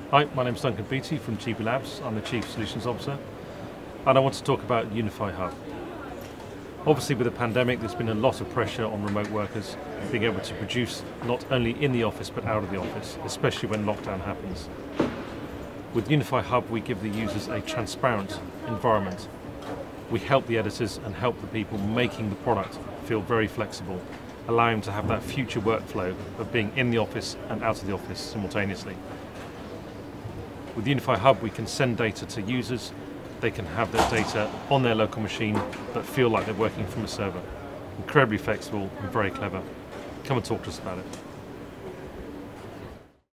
Hi, my name is Duncan Beattie from GB Labs. I'm the Chief Solutions Officer, and I want to talk about Unify Hub. Obviously, with the pandemic, there's been a lot of pressure on remote workers being able to produce not only in the office but out of the office, especially when lockdown happens. With Unify Hub, we give the users a transparent environment. We help the editors and help the people making the product feel very flexible, allowing them to have that future workflow of being in the office and out of the office simultaneously. With Unify Hub, we can send data to users. They can have their data on their local machine but feel like they're working from a server. Incredibly flexible and very clever. Come and talk to us about it.